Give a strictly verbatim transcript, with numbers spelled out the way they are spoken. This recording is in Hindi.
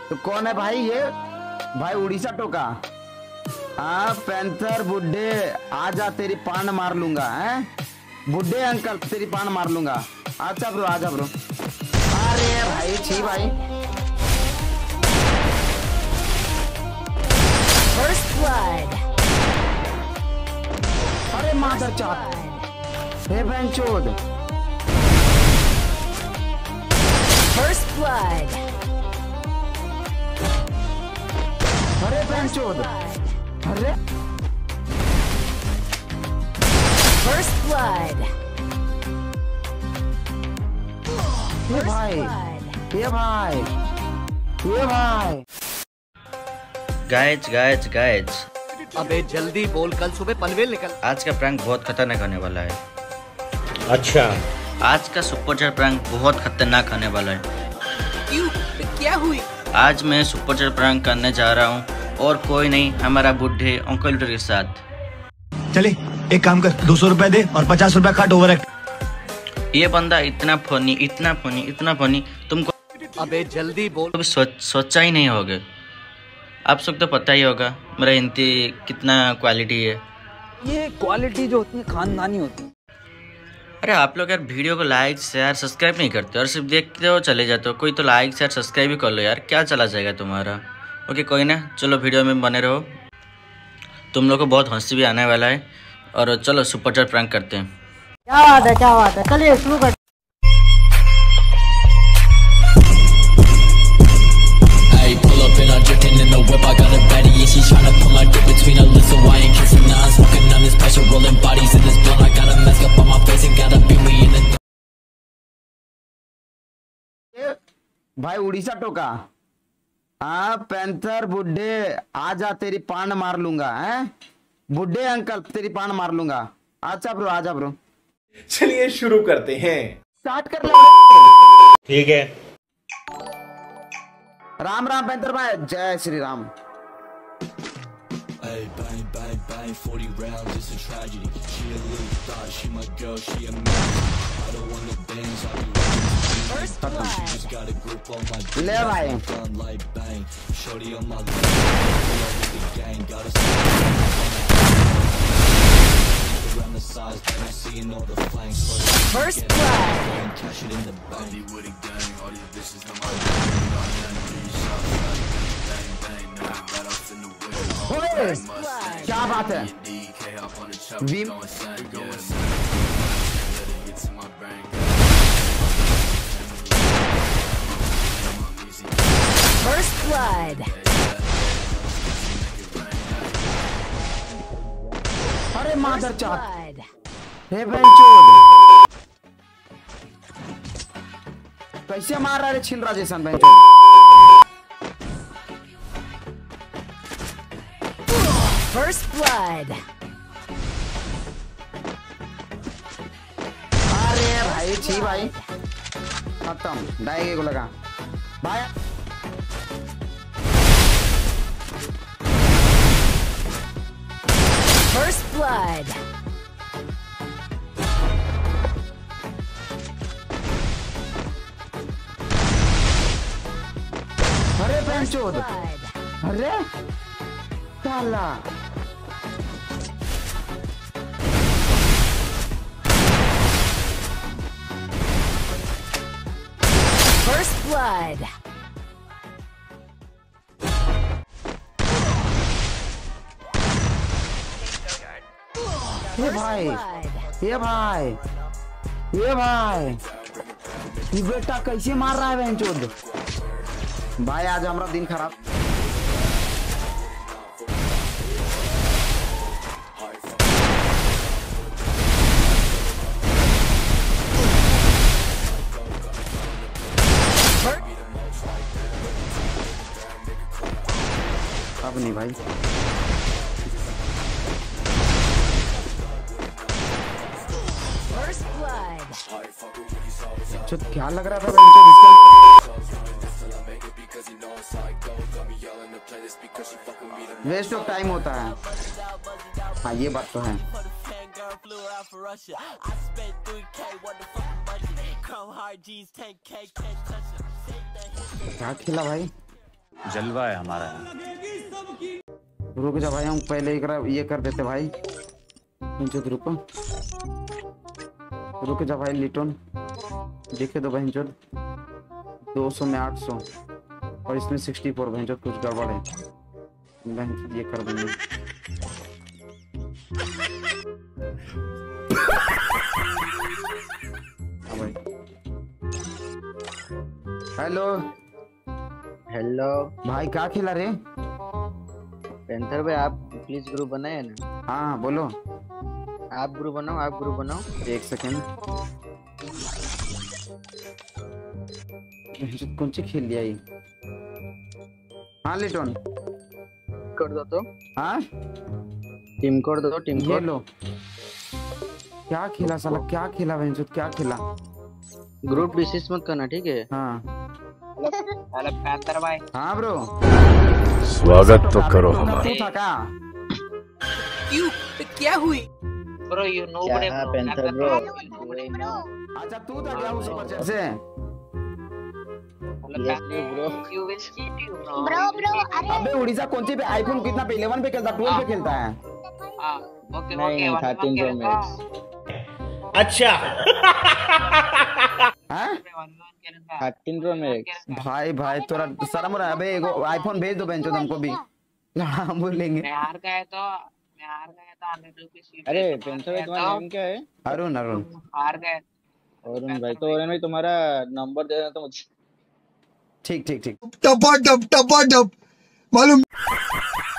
तो कौन है भाई ये? भाई उड़ीसा टोका। हाँ पैंथर बुड्ढे आजा तेरी पान मार लूंगा है। बुड्ढे अंकल तेरी पान मार लूंगा। अच्छा ब्रो आजा ब्रो। अरे भाई छी भाई। First blood. अरे मादर चाट हे बेंचोद। First blood. अरे बेंचोद। अरे First blood. ये भाई ये भाई ये भाई। गाइज गाइज गाइज अबे जल्दी बोल, कल सुबह पनवेल निकल। आज का प्रैंक बहुत खतरनाक होने वाला है। अच्छा आज का सुपरचैट प्रैंक बहुत खतरनाक होने वाला है। क्यों? क्या हुई? आज मैं सुपरचैट प्रैंक करने जा रहा हूँ और कोई नहीं, हमारा बुड्ढे अंकल के साथ। चले एक काम कर, दो सौ रुपए दे और पचास रुपए काट ओवर एक्ट। ये बंदा इतना फनी इतना फनी इतना फनी तुमको अबे जल्दी बोल। कभी सोच सोचा ही नहीं होगा। आप सब तो पता ही होगा मेरा हिंदी कितना क्वालिटी है। ये क्वालिटी जो होती है खानदानी होती है। अरे आप लोग यार वीडियो को लाइक शेयर सब्सक्राइब नहीं करते और सिर्फ देखते हो चले जाते हो। कोई तो लाइक शेयर सब्सक्राइब भी कर लो यार, क्या चला जाएगा तुम्हारा। ओके कोई ना, चलो वीडियो में बने रहो। तुम लोग को बहुत हंसी भी आने वाला है। और चलो सुपरचैट प्रैंक करते हैं। क्या बात है क्या बात है, चलिए शुरू कर। भाई उड़ीसा टोका। हाँ पैंथर बुड्ढे आजा तेरी पान मार लूंगा है। बुड्ढे अंकल तेरी पान मार लूंगा। अच्छा ब्रो आजा ब्रो। चलिए शुरू करते हैं। स्टार्ट कर ले। ठीक है। राम राम पैंथर भाई, जय श्री राम। ले भाई First blood. First क्या बात है? We First blood. अरे मादर चाट Blood. हे बेंचोद। कैसे मार रहा है छिल राजेशन बेंचोद। First blood. अरे भाई छी भाई खत्म। डायगे को लगा भाई। First blood. अरे बेंचोद। Blood. अरे साला First blood. ये भाई ये भाई ये भाई ये बेटा कैसे मार रहा है बेंचोद। भाई आज हमारा दिन खराब। अब नहीं भाई। First blood. जो क्या लग रहा था बेंचोद इसका। वेस्ट ऑफ टाइम होता है। हाँ ये बात तो है। क्या खेला भाई। जलवा है हमारा। रुक जा भाई, हम पहले एक ये कर देते भाई। बहनचोद रुको, रुक जा भाई लिटोन, देखे दो बहनचोद। दो सौ में आठ सौ और इसमें सिक्सटी फोर। बहनचोद कुछ गड़बड़ है। बहनचोद ये कर देंगे। हाँ भाई। हेलो हेलो भाई, क्या खेला रे? पेंथर भाई, आप प्लीज ग्रुप बनाए ना। हाँ बोलो। आप ग्रुप बनाओ, आप ग्रुप बनाओ। एक सेकेंड, कौन सी खेल लिया ये? हाँ लिटोन कर दो तो। हाँ टीम कोड दो, टीम ये कोड। लो। क्या खेला साला, क्या खेला बहनचोद, क्या खेला? ग्रुप डिस्कस मत करना, ठीक है? हाँ हेलो पेंथर भाई। हाँ ब्रो, स्वागत तो करो हमारा। तू था क्या? क्यों? क्या हुई? ब्रो यू नो बड़े पेंथर ब्रो। अच्छा तू था क्या उस सुपर चैट से? ब्रो Bro, bro, अरे अबे उड़ीसा कौन सी पे आईफोन कितना पे? इलेवन पे खेलता, ट्वेल्व पे खेलता है? Okay okay, thirteen pro max. अच्छा। हाँ थर्टीन प्रो मैक्स। भाई भाई तोरा शर्म हो रहा है? अबे एगो आईफोन भेज दो बहनचोद हमको भी। हाँ बोलेंगे। हार गए तो मैं हार गए तो हंड्रेड रुपीस। अरे पेंथर भाई, तुम्हारा नाम क्या है? अरुण अरुण हार गए अरुण भाई। तो अरुण भाई तुम्हारा नंबर दे देना तो मुझे। ठीक ठीक ठीक। टपा टप टपा टप मालूम।